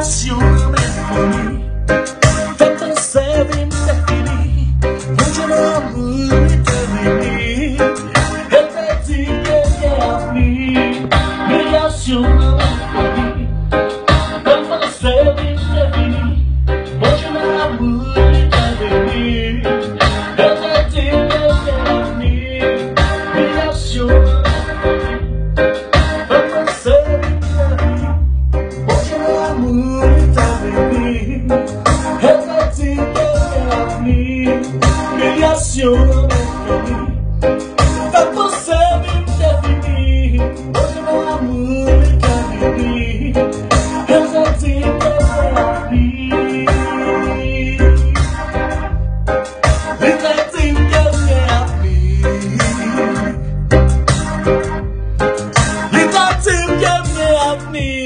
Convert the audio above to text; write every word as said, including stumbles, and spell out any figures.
apaixonamento. Tanto sede em definir onde não há muito de mim. Repeti que é a mim, me apaixonamento. Tanto sede em definir onde não há muito de mim. Repeti que é a mim, me apaixonamento. Pra você me definir, hoje não há muito a mim. Eu já te percebi. Ainda tem que é a mim. Ainda tem que é a mim.